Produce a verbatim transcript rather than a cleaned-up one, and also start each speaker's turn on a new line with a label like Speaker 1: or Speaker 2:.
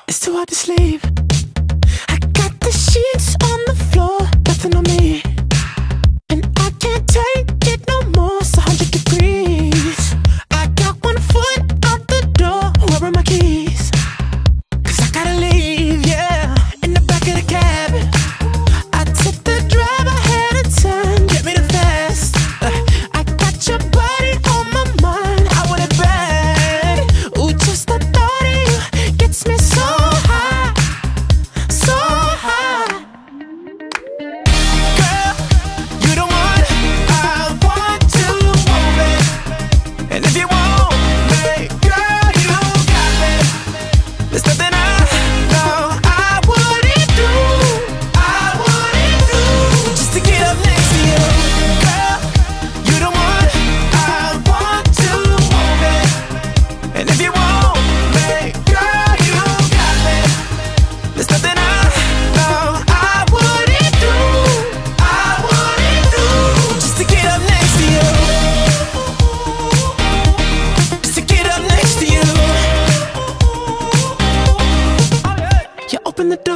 Speaker 1: It's too hard to sleep. I got the sheets on the floor, nothing on me, and I can't take it no more. It's a hundred degrees. I got one foot out the door. Where are my keys? Cause I gotta leave, yeah. In the back of the cab, I took the drive ahead of time. Get me the fast. uh, I got your body on my mind. I want it bad. Ooh, just the thought of you gets me so high, so high. Girl, you the one I want to move it. And if you want me, girl, you got me. There's nothing I know I wouldn't do, I wouldn't do, just to get up next to you. Girl, you the one I want to move it. And if you want me, girl, you got me. There's nothing I know I wouldn't do, I wouldn't do, just to get up next to you, just to get up next to you. You open the door.